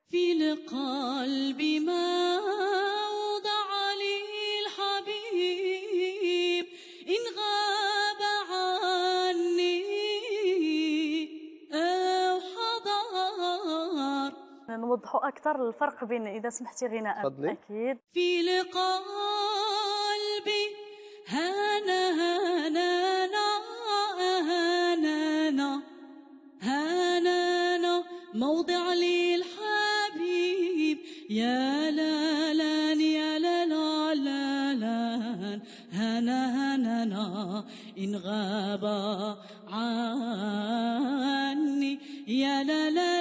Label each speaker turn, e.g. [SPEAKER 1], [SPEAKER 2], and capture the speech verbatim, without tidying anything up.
[SPEAKER 1] في القلب موضع للحبيب إن غاب عني أو حضر.
[SPEAKER 2] نوضحوا أكثر الفرق بين إذا سمحتي غناء.
[SPEAKER 3] تفضلي.
[SPEAKER 2] أكيد.
[SPEAKER 1] في القلب هنا هنا هنا هنا موضع للحبيب يا لا لا يا لا لا لا لا هنا هنا إن غاب عني يا لا لا